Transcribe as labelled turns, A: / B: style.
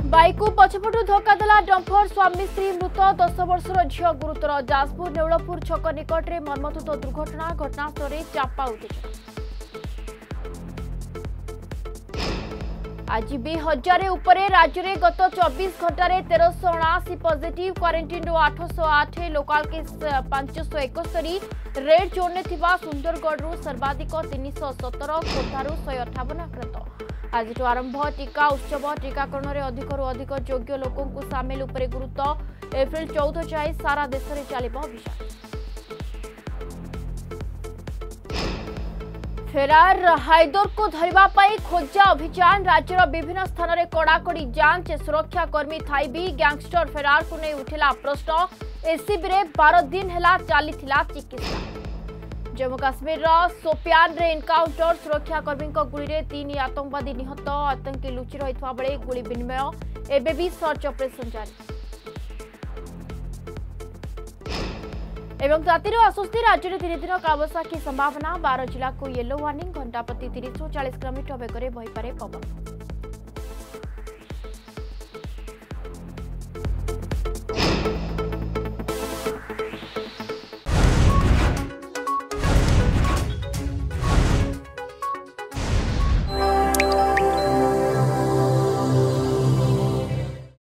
A: Bike को पछपटू धक्का देला डंपर स्वामी स्त्री मृत 10 वर्षर झील गुरुतर जाजपुर नेउलपुर छक निकट में मर्मन्तुद दुर्घटना घटनास्थल में चापा उत्तेजना। आज भी हजारे उपरे राज्य में गत 24 घंटे 1379 positive quarantine 808 local case 571 red zone में थिबा सुंदरगढ़ सर्वाधिक 317 खोर्धारू 158 आक्रांत। आज आरंभ टीका उत्सव टीकाकरण में अधिक योग्य लोकों सामिल उपरे गुरुत्व एप्रिल 14 जाए सारा देश में चलिबा अभियान। फेरार हाइदर को धरिबा पाई खोजा अभियान राज्यर विभिन्न स्थान में कड़ाकड़ी जांच सुरक्षा कर्मी थाई भी गैंगस्टर फेरार को नहीं उठिला प्रश्न। एसीबी रे 12 दिन हेला चलीथिला चिकित्सा। जम्मू काश्मीर सोपियान रे एनकाउंटर सुरक्षा कर्मी गुली रे 3 आतंकवादी निहत आतंकी लुचि रहितवा बेले गुली विनिमय एबे भी सर्च ऑपरेशन जारी। एवं रातिर आसुस्ती राज्य में 3 दिन कालबैशाखी संभावना 12 जिला को येलो वार्निंग घंटा प्रति 30 40 किलोमीटर बेगर बहीपे पवन।